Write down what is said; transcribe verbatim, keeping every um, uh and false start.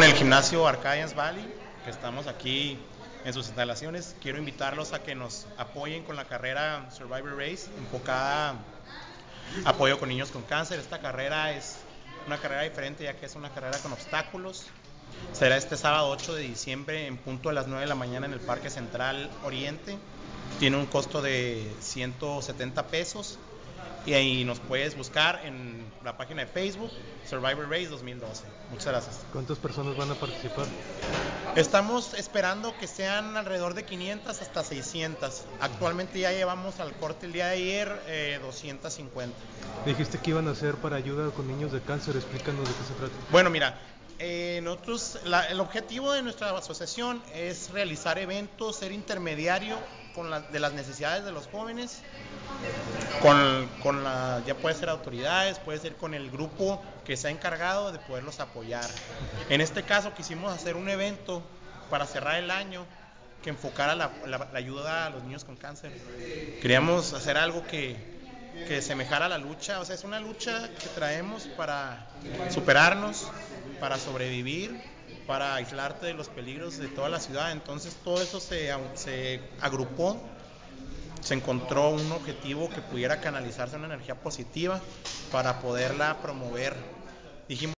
el gimnasio Arcadians Valley, que estamos aquí en sus instalaciones. Quiero invitarlos a que nos apoyen con la carrera Survivor Race, enfocada a apoyo con niños con cáncer. Esta carrera es una carrera diferente, ya que es una carrera con obstáculos. Será este sábado ocho de diciembre en punto a las nueve de la mañana en el Parque Central Oriente. Tiene un costo de ciento setenta pesos y ahí nos puedes buscar en la página de Facebook Survivor Race dos mil doce. Muchas gracias. ¿Cuántas personas van a participar? Estamos esperando que sean alrededor de quinientas hasta seiscientas. Actualmente ya llevamos al corte el día de ayer eh, doscientas cincuenta. Dijiste que iban a hacer para ayuda con niños de cáncer. Explícanos de qué se trata. Bueno, mira, eh, nosotros, la, el objetivo de nuestra asociación es realizar eventos, ser intermediario con la, de las necesidades de los jóvenes, con, con la, ya puede ser autoridades, puede ser con el grupo que se ha encargado de poderlos apoyar. En este caso quisimos hacer un evento para cerrar el año que enfocara la, la, la ayuda a los niños con cáncer. Queríamos hacer algo que, que semejara a la lucha, o sea, es una lucha que traemos para superarnos, para sobrevivir, para aislarte de los peligros de toda la ciudad. Entonces todo eso se, se agrupó, se encontró un objetivo que pudiera canalizarse en una energía positiva para poderla promover. Dijimos